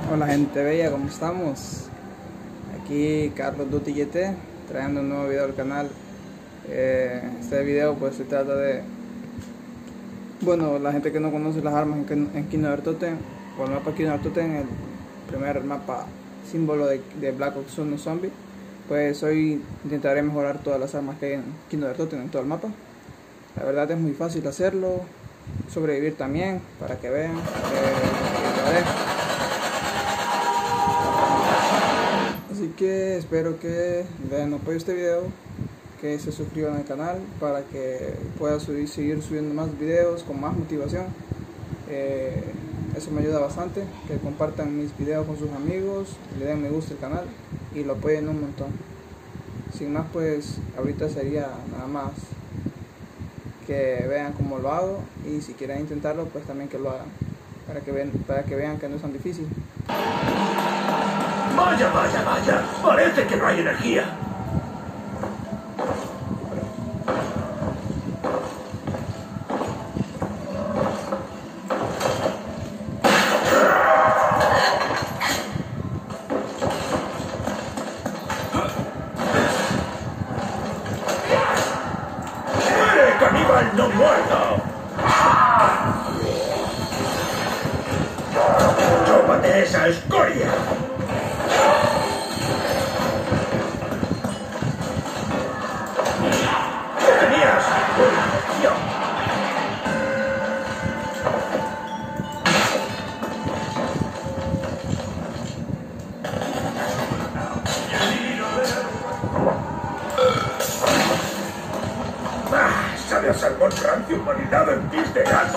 Hola gente bella, ¿cómo estamos? Aquí Carlos Duty YT trayendo un nuevo video al canal. Este video pues se trata de, bueno, la gente que no conoce las armas en Kingdom Hearts Totem, o el mapa Kingdom Hearts Totem, el primer mapa símbolo de Black Ops 1 Zombie. Pues hoy intentaré mejorar todas las armas que hay en Kingdom Hearts Totem en todo el mapa. La verdad es muy fácil hacerlo, sobrevivir también, para que vean. Así que espero que den apoyo a este video, que se suscriban al canal para que pueda seguir subiendo más videos con más motivación. Eso me ayuda bastante, que compartan mis videos con sus amigos, le den me gusta al canal y lo apoyen un montón. Sin más, pues ahorita sería nada más que vean cómo lo hago, y si quieren intentarlo pues también que lo hagan, para que vean que no es tan difícil. Vaya, parece que no hay energía. ¡Muere, caníbal no muerto! ¡Tómate esa escoria! Sabe a salmón rancio marinado en pis de gato.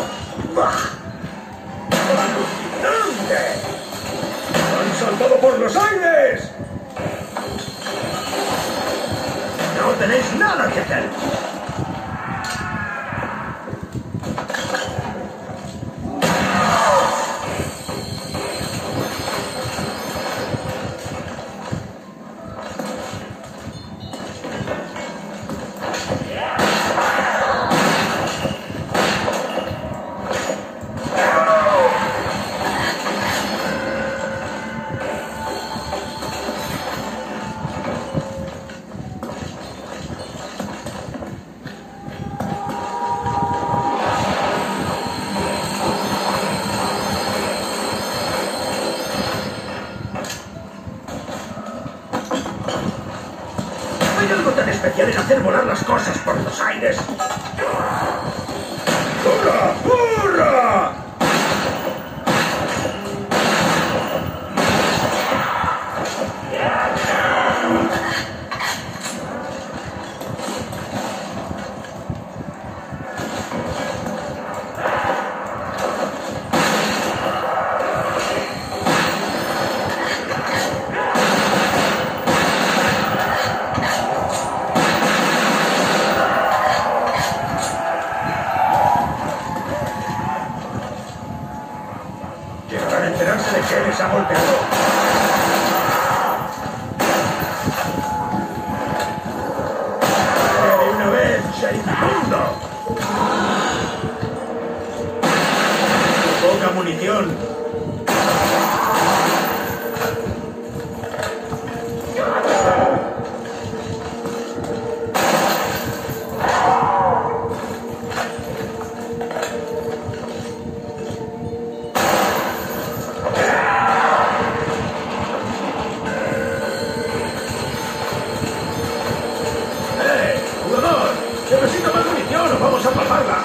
¡Alucinante! ¡Han saltado por los aires! No tenéis nada que hacer. ¿Hay algo tan especial en hacer volar las cosas por los aires? ¡Hurra! ¡Hurra! Llegarán a enterarse de que les ha golpeado. ¡De una vez, Sherifundo! ¡Poca munición! ¡Necesito más munición o vamos a palmarla!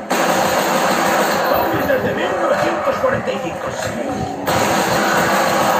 Desde 1945, sí.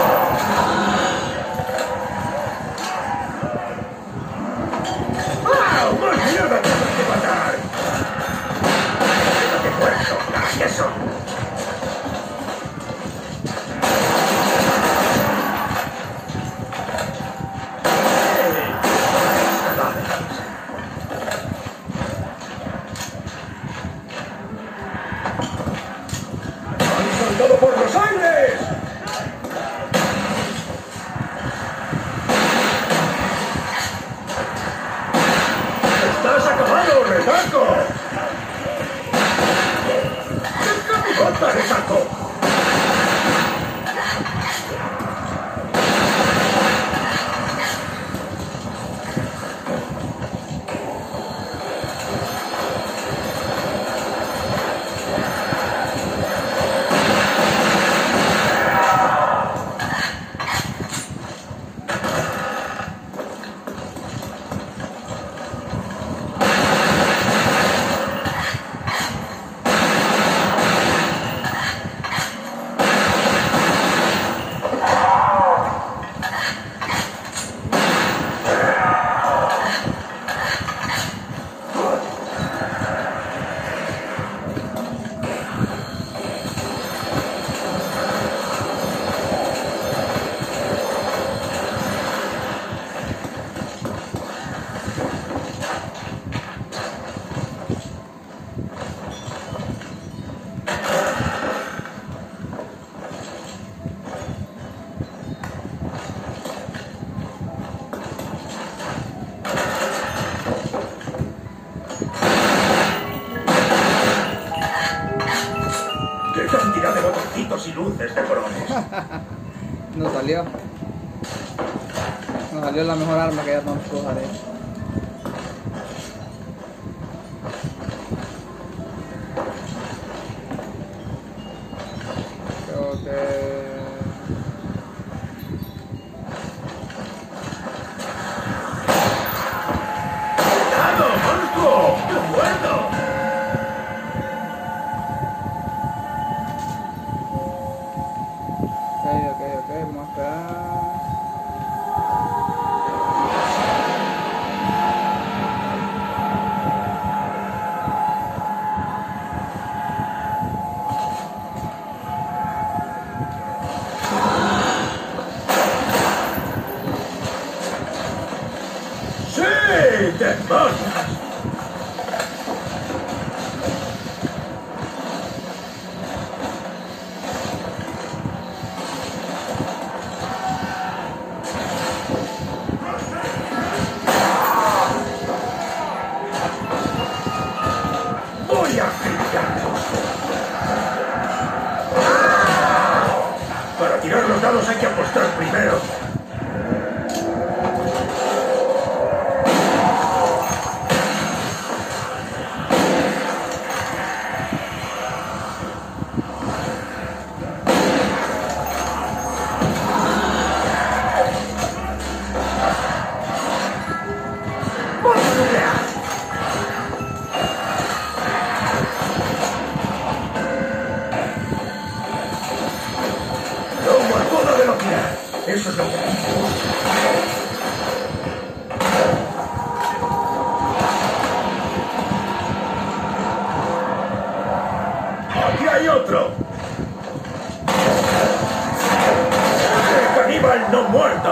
luces de colores. Nos salió. Nos salió la mejor arma que ya nos pudo usar. Creo que... ¡Cuidado, monstruo! ¡Te muerdo! Ok, vamos a esperar. ¡Sí! ¡Demonios! ¡Voy a pillarlos! Para tirar los dados hay que apostar primero. Eso es lo que ¡aquí hay otro! ¡El caníbal no muerto!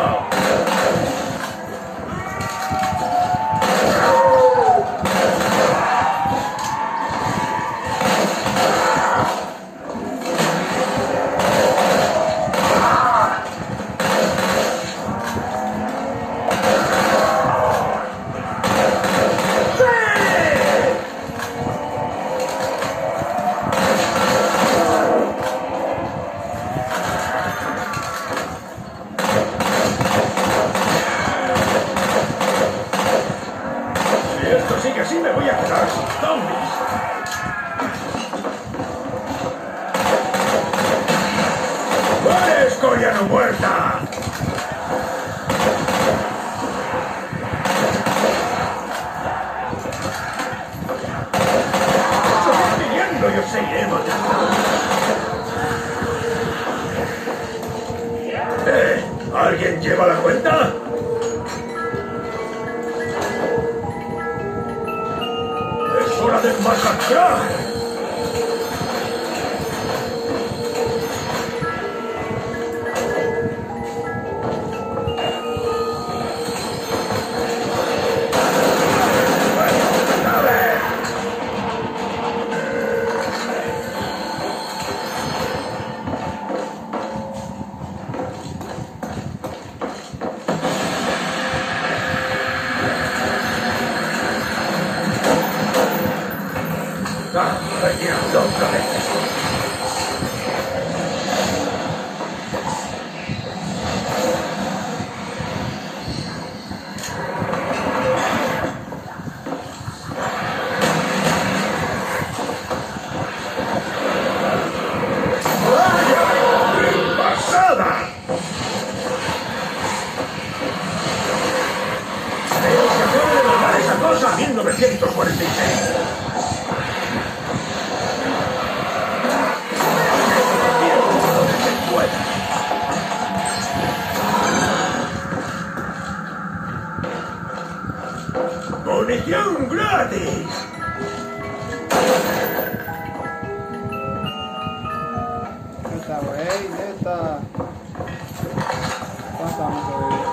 Si esto sigue así, me voy a quedar sin zombies. ¡Vale, escoria no muerta! ¡Seguid viniendo y os seguiré matando! ¿Alguien lleva la cuenta? ¡Es hora de masacrar! ¡Vaya otra vez! ¡Cosa! 1946. ¡Munición gratis! Neta, güey, neta. ¿Cuánto vamos a ver?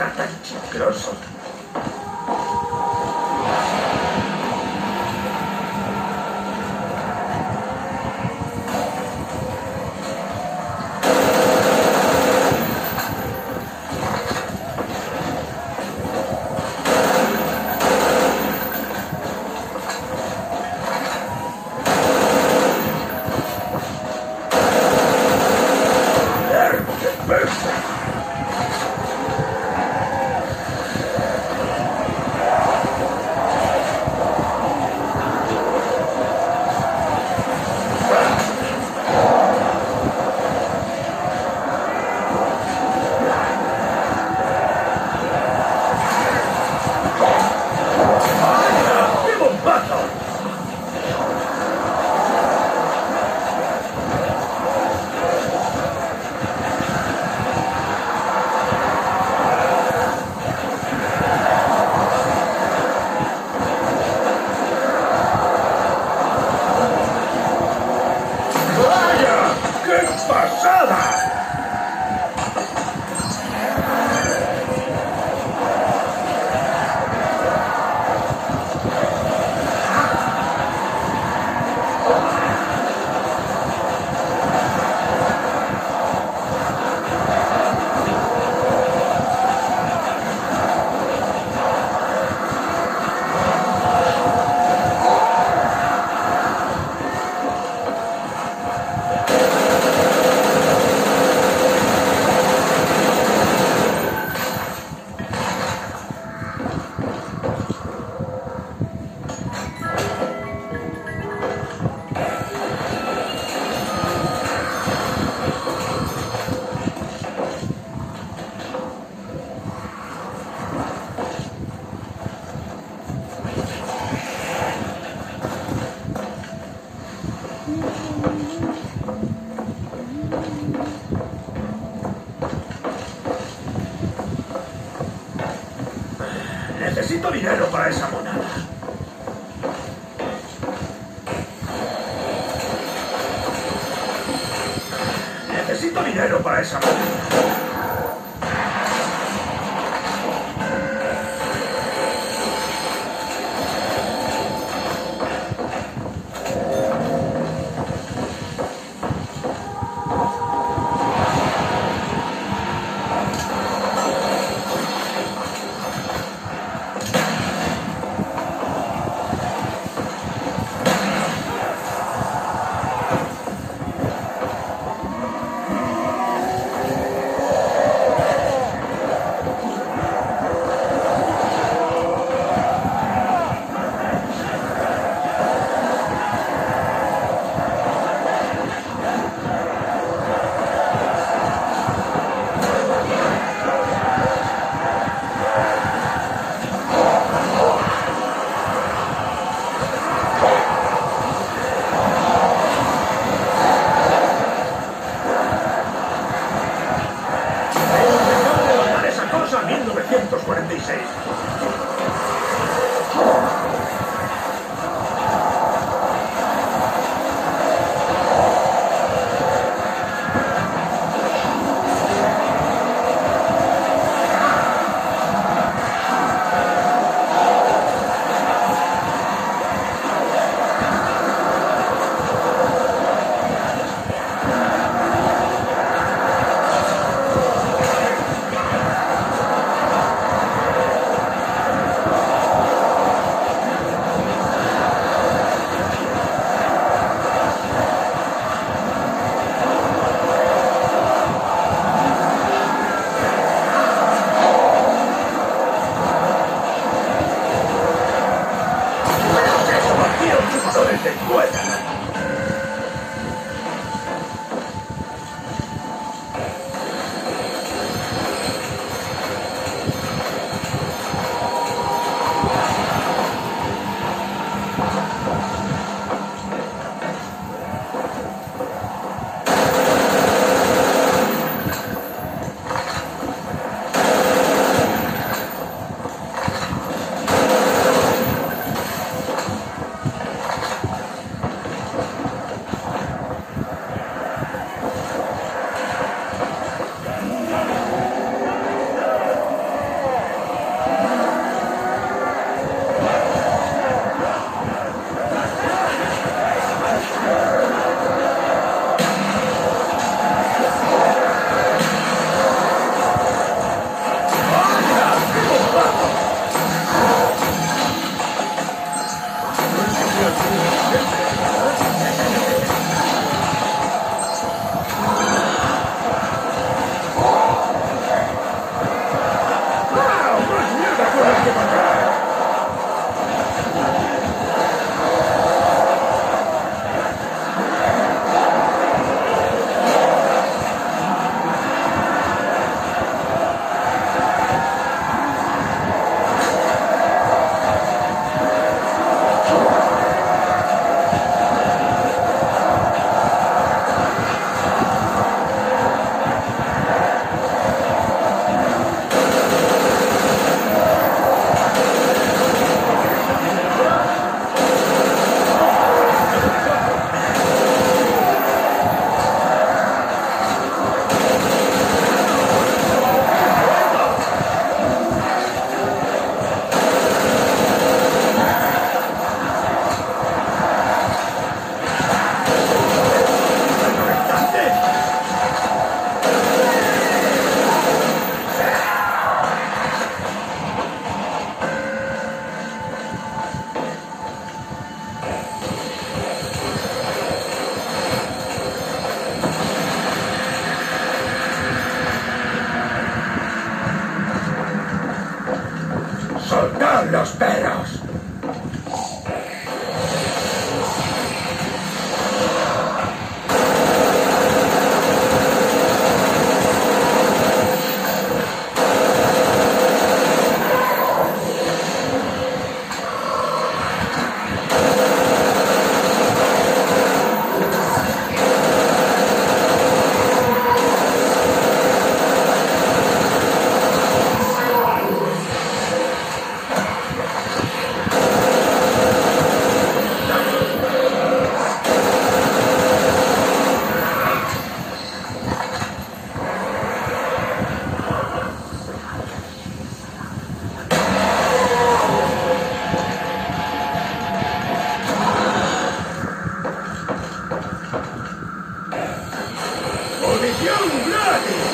está tan chicloso. Necesito dinero para esa monada. Necesito dinero para esa monada. son los perros! ¡Munición gratis!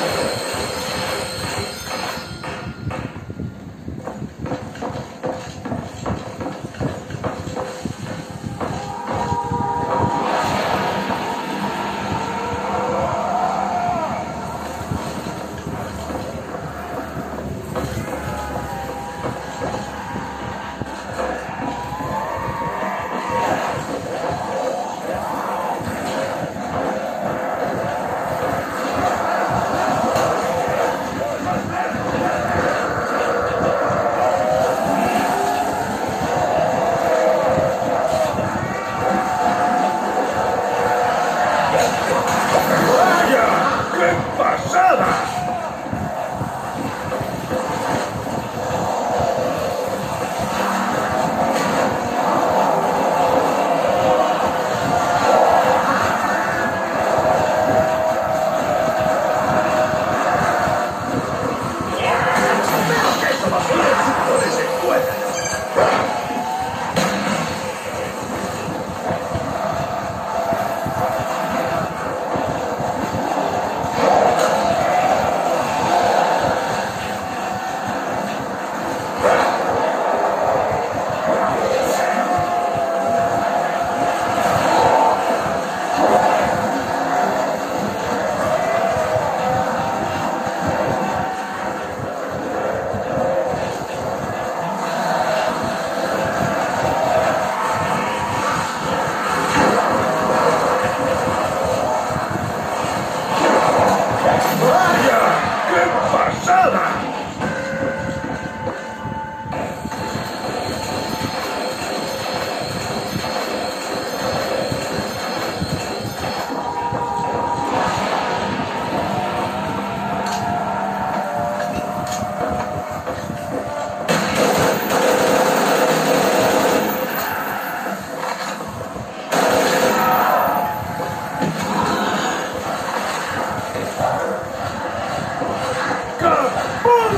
¡Capuz!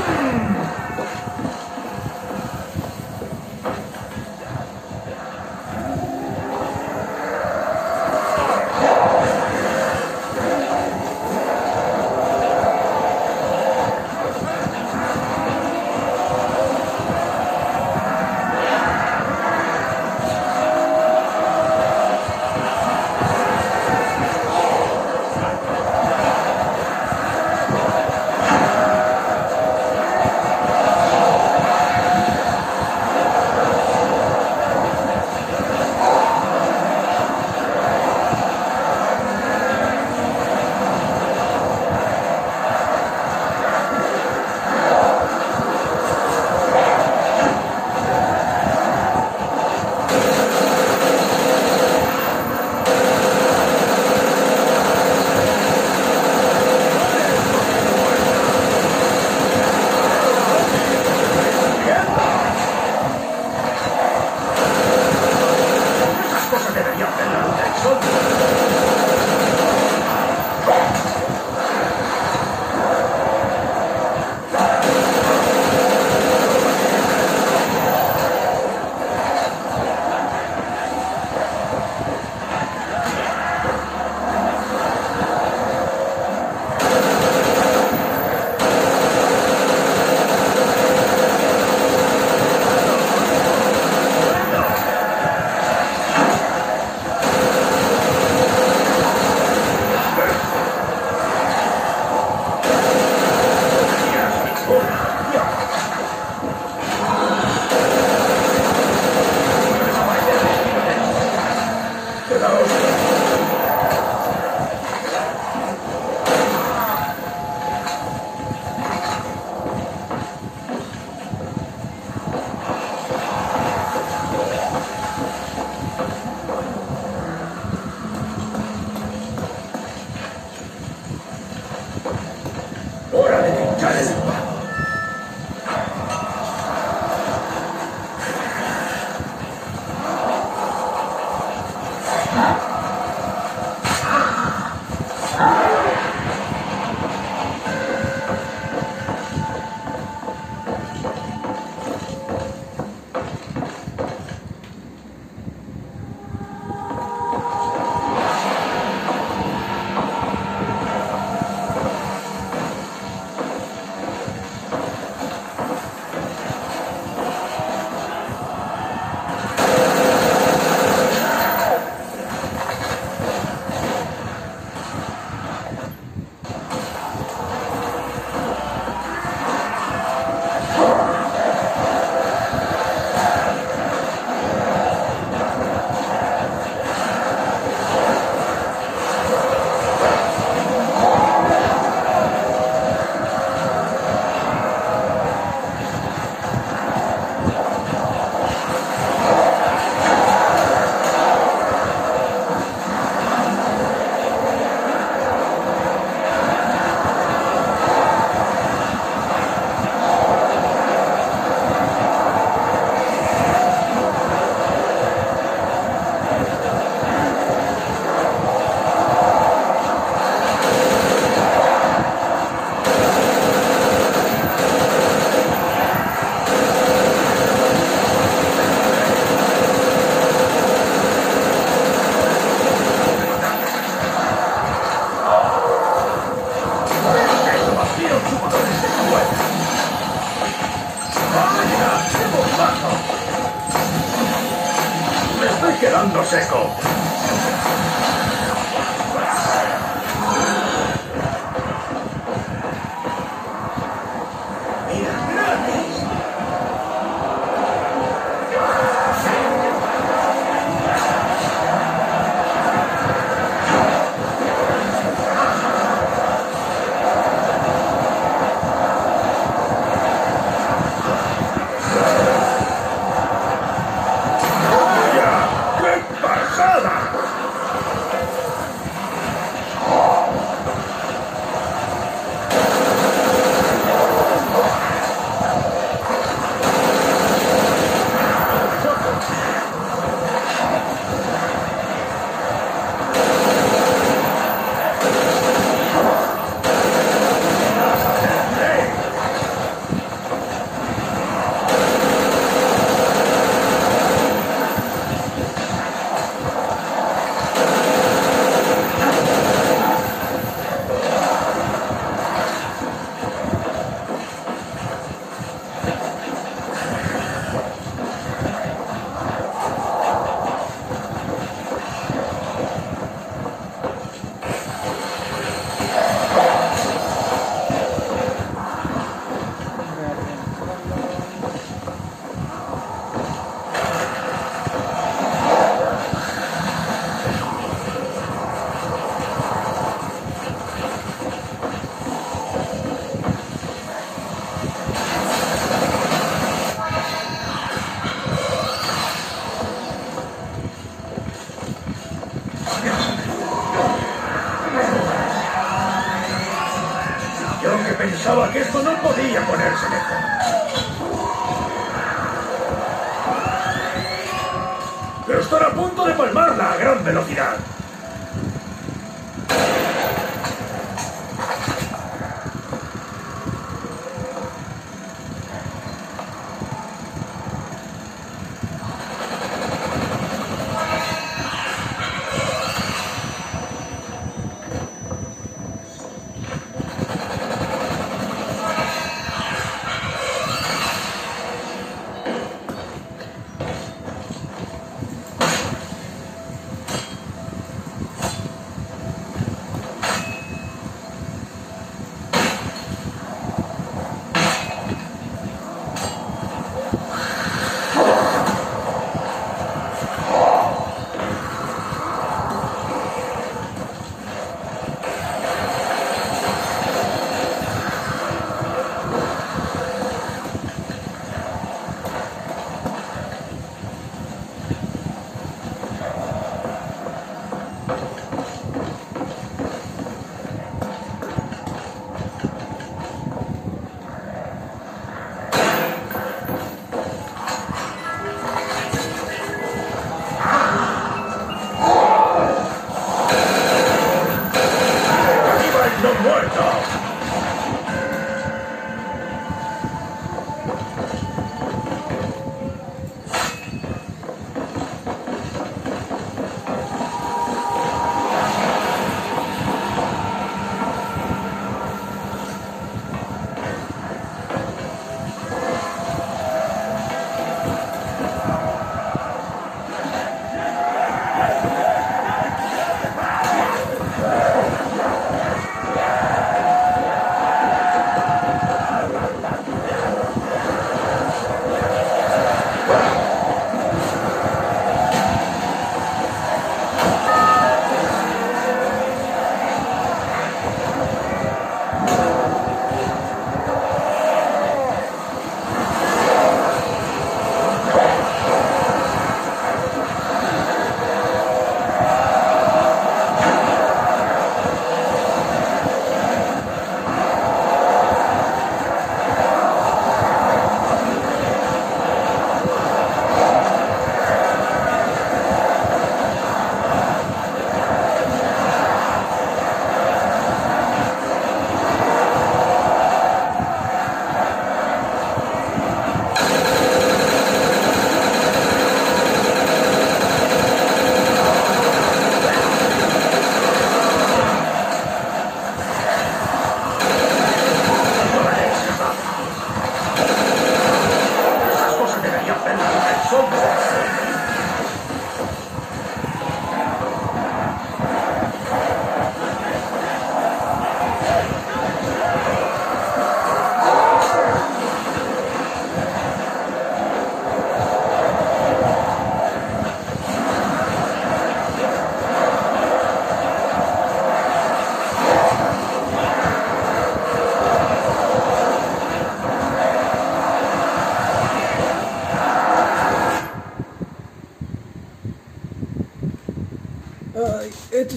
dando seco. ¡Mira, gratis! Yo que pensaba que esto no podía ponerse mejor. Están a punto de palmarla a gran velocidad.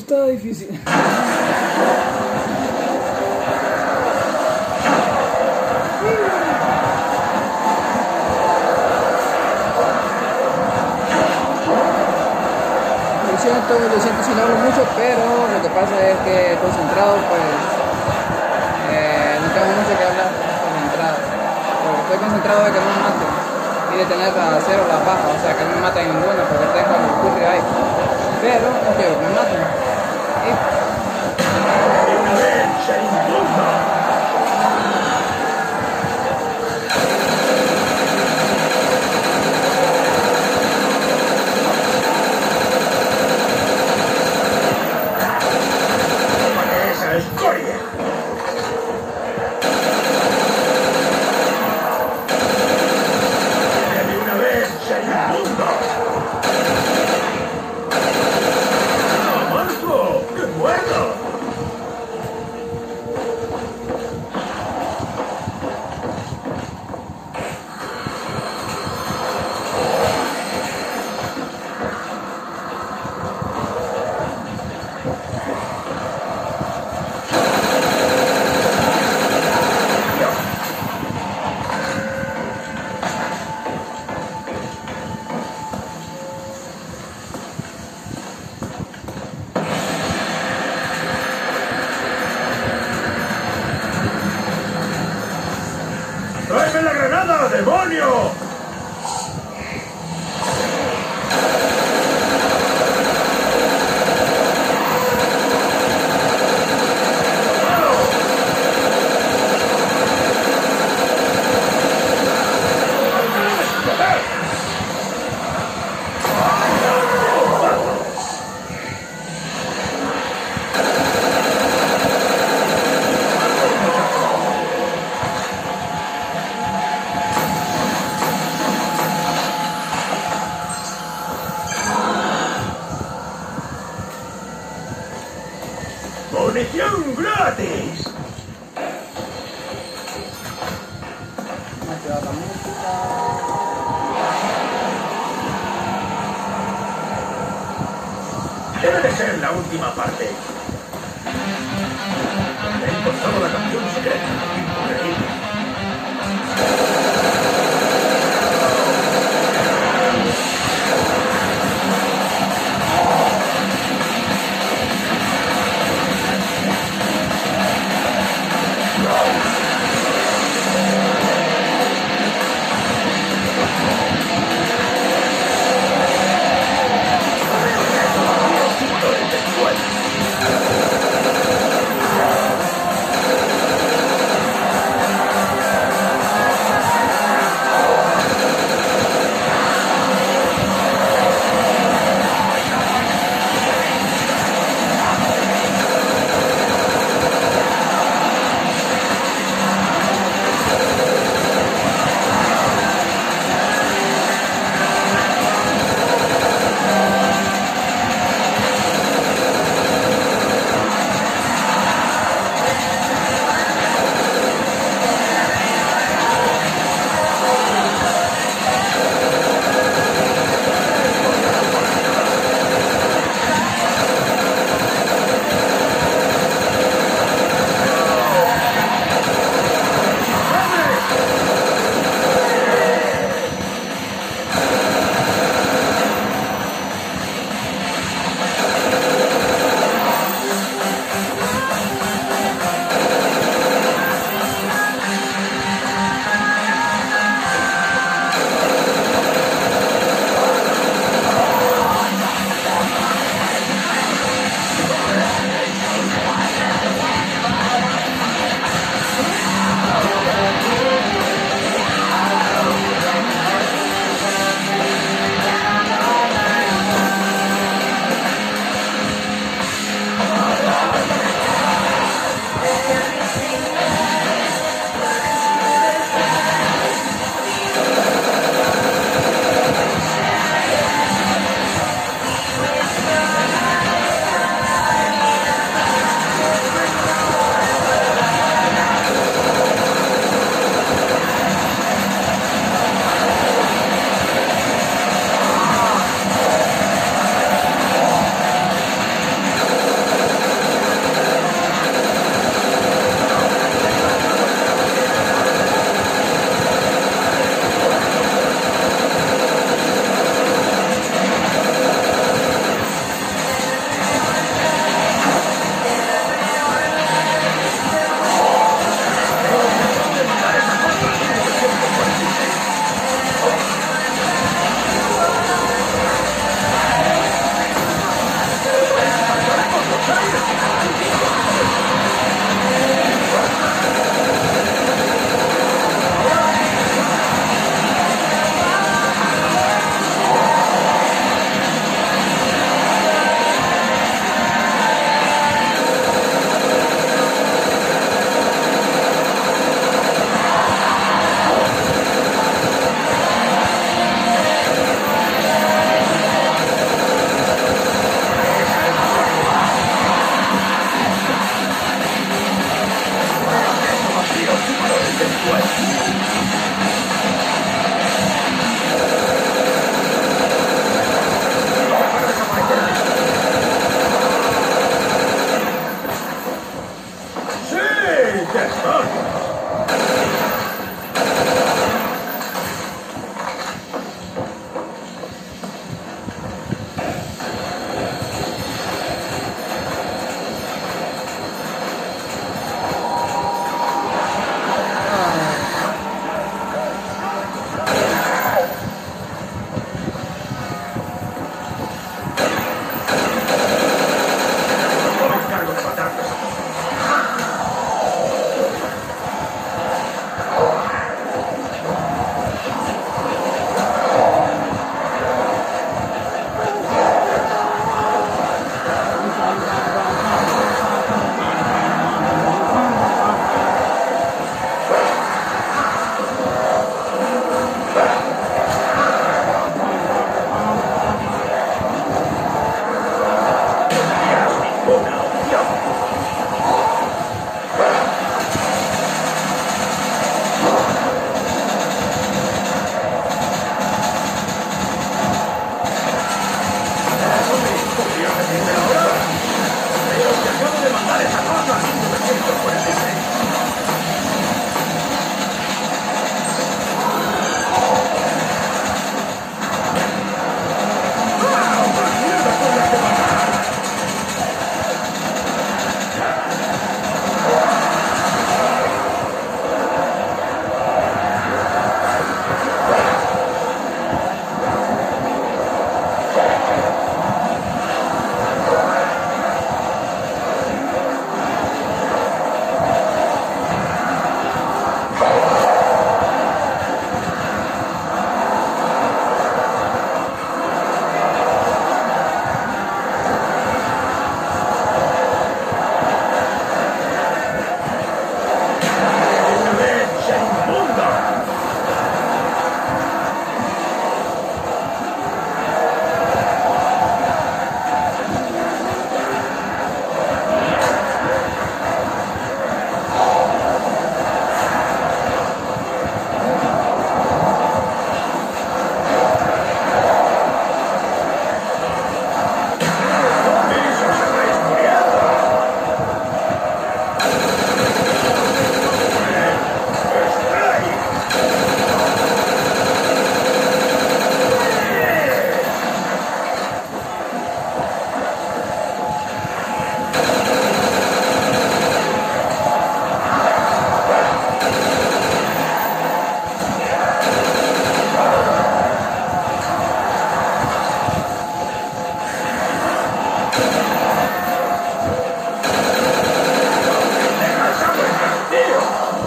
está difícil. Lo siento si no hablo mucho, pero lo que pasa es que concentrado pues no tengo mucho que hablar concentrado, porque estoy concentrado de que no me maten y de tener a cero las bajas, o sea que no me maten ninguna porque tengo el curry ahí, pero no quiero que me maten. ¡Tráeme la granada, demonio! ¡Munición gratis! Me ha quedado la música. Debe de ser la última parte. He encontrado la canción secreta. Increíble. ¡Ya está! No me encargo de matarlos a todos. Ninguna opción. ¿Podría pedirme la hora? Creo que acabo de mandar esa cosa en 1946. ¡Ah! ¡Más mierda con la que mandar! ¡Decadencia inmunda! ¡Eso se va esmuriando! ¡Strike! ¡Deja esa vuelta, tío!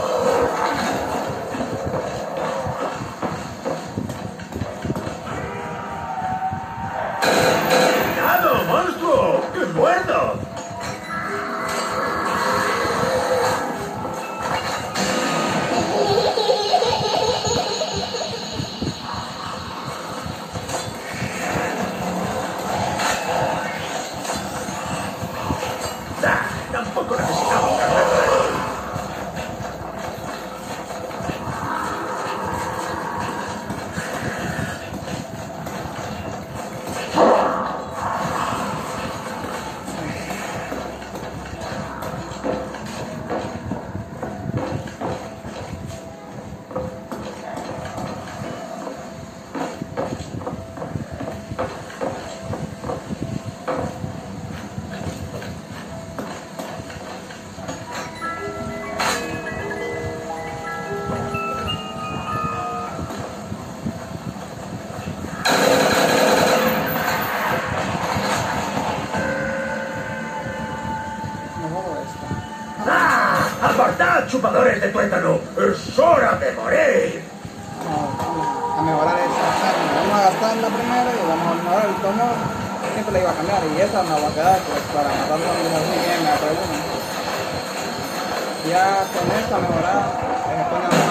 ¡Cuidado, monstruo! ¡Que muerdo! Tampoco necesitaba un cargador. ¡Apartad, chupadores de tuétano! ¡Es hora de morir! Vamos a mejorar esta arma. Vamos a gastar la primera y vamos a mejorar el tono. Siempre la iba a cambiar y esta me va a quedar pues, para matar zombies así bien me pregunto. Ya con esta mejorada se pone